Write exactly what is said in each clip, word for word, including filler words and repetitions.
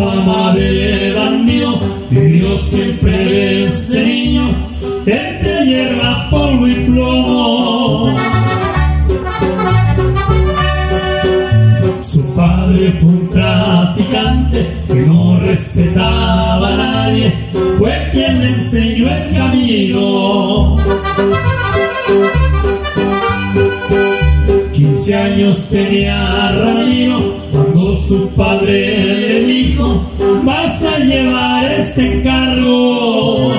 fama de bandido vivió siempre desde niño entre hierba, polvo y plomo. Su padre fue un traficante que no respetaba a nadie, fue quien le enseñó el camino. Quince años tenía Ramiro cuando su padre le dijo: vas a llevar este encargo.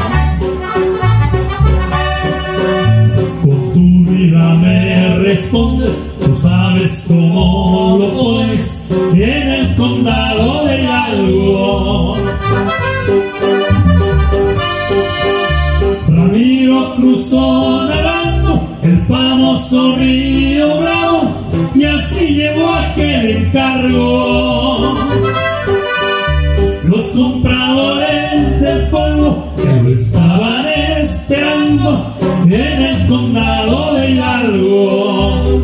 Con tu vida me respondes, tú sabes cómo lo pones en el condado de Hidalgo. Ramiro cruzó nadando el famoso río Bravo y así llevó aquel encargo. Los compradores del polvo que lo estaban esperando en el condado de Hidalgo.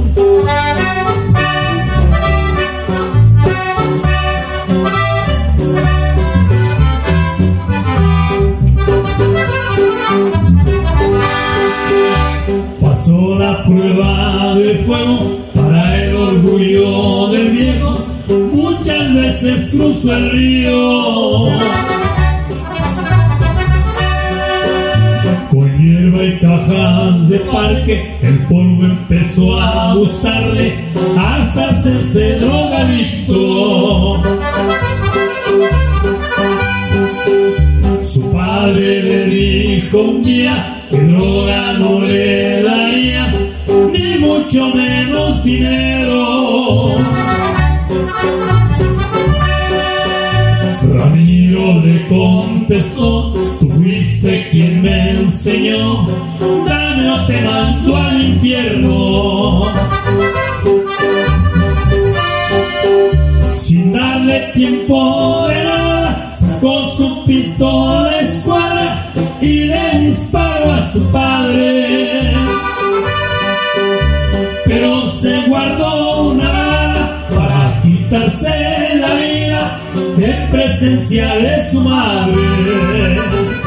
Pasó la prueba de fuego para el orgullo del viejo, muchas veces cruzó el río. Con hierba y cajas de parque el polvo empezó a gustarle hasta hacerse drogadicto. Su padre le dijo un día que droga no le daría, ni mucho menos dinero. Ramiro le contestó: tú fuiste quien me enseñó, dame o te mando al infierno. Sin darle tiempo de nada, sacó su pistola escuadra y le disparó a su padre. Pero se guardó una bala para quitarse la vida en presencia de su madre.